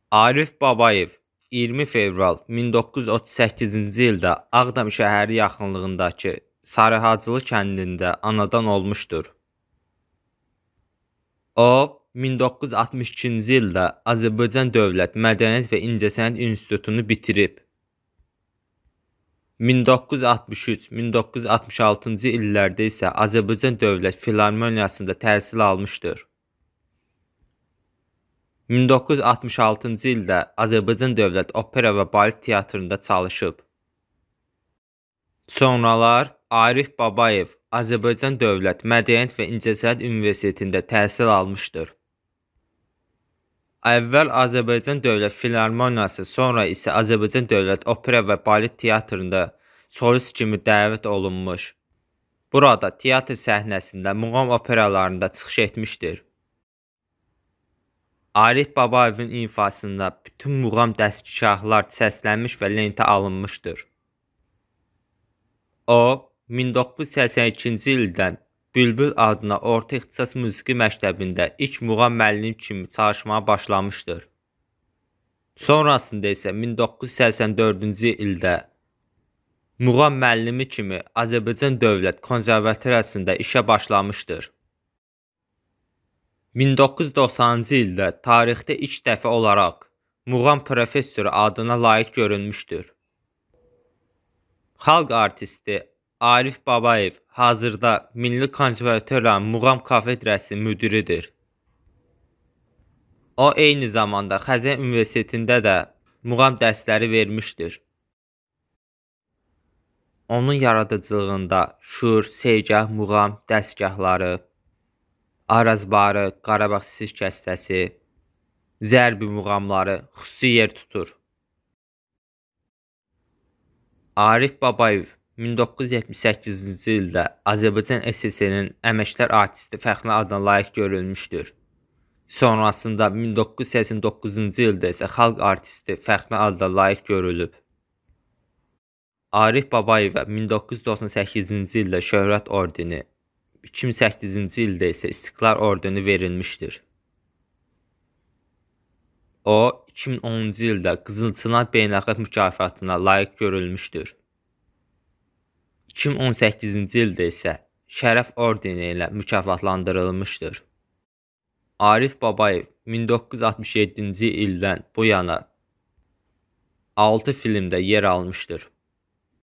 Arif Babayev 20 fevral 1938-ci ildə Ağdam şəhəri yaxınlığındakı Sarıhacılı kəndində anadan olmuşdur. O, 1962-ci ildə Azərbaycan Dövlət Mədəniyyət və İncəsənət İnstitutunu bitirib. 1963-1966-cı illərdə isə Azərbaycan Dövlət Filarmoniyasında təhsil almışdır. 1966-cı ildə Azərbaycan Dövlət Opera və Balet Teatrında çalışıb. Sonralar Arif Babayev Azərbaycan Dövlət Mədəniyyət və İncəsənət Universitetində təhsil almışdır. Əvvəl Azərbaycan Dövlət Filarmoniyası, sonra isə Azərbaycan Dövlət Opera və Balet Teatrında solist kimi dəvət olunmuş. Burada teatr səhnəsində muğam operalarında çıxış etmişdir. Arif Babayevin ifasında bütün muğam dəstgahlar səslənmiş və lentə alınmışdır. O, 1982-ci ildən Bülbül adına orta ixtisas musiqi məktəbində ilk muğam müəllimi kimi çalışmağa başlamışdır. Sonrasında isə 1984-cü ildə muğam müəllimi kimi Azərbaycan Dövlət Konservatoriyasında işə başlamışdır. 1990-cı ildə tarixdə ilk dəfə olaraq muğam professoru adına layiq görülmüşdür. Xalq artisti Arif Babayev hazırda Milli Konservatoriyanın muğam kafedrası müdiridir. O, eyni zamanda Xəzər Universitetində də muğam dərsləri vermişdir. Onun yaradıcılığında Şur, Segah muğam dəstgahları, Arazbarı, Qarabağ Sirkəstəsi, Zərbi muğamları xüsusi yer tutur. Arif Babayev 1978-ci ildə Azərbaycan SSR-nin Əməkdar Artisti fəxri adına layiq görülmüşdür. Sonrasında 1989-cu ildə isə Xalq Artisti fəxri adına layiq görülüb. Arif Babayevə 1998-ci ildə Şöhrət ordeni, 2008-ci ildə isə İstiqlal ordeni verilmişdir. O, 2010-cu ildə Qızılçınar beynəlxalq mükafatına layiq görülmüşdür. 2018-ci ildə isə Şərəf ordeni ilə mükafatlandırılmışdır. Arif Babayev 1967-ci ildən bu yana 6 filmdə yer almışdır.